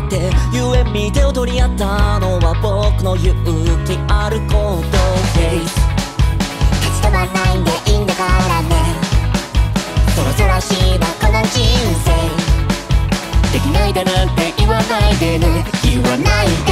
ってゆえみ手を取り合ったのは僕の勇気ある行動。 立ち止まらないんでいいんだからね。そろそろしばこの人生できないだなんて言わないでね。言わないで